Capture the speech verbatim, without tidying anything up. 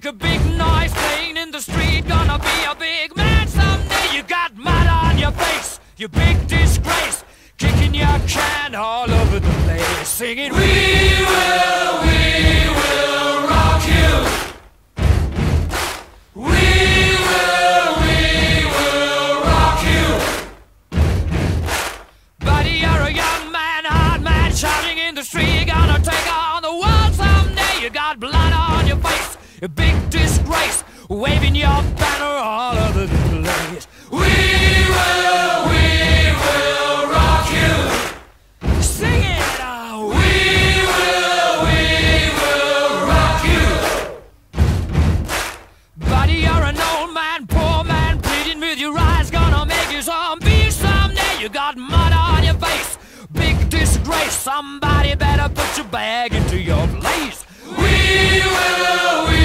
make a big noise playing in the street. Gonna be a big man someday. You got mud on your face, you big disgrace. Kicking your can all over the place, singing, we will, we will rock you. We will, we will rock you. Buddy, you're a young man, hard man, shouting in the street. Gonna take on the world someday. You got blood on your face, a big disgrace, waving your banner all over the place. We will, we will rock you. Sing it, oh. We will, we will rock you. Buddy, you're an old man, poor man, pleading with your eyes. Gonna make you zombie someday. You got mud on your face, big disgrace. Somebody better put your bag into your place. We will, we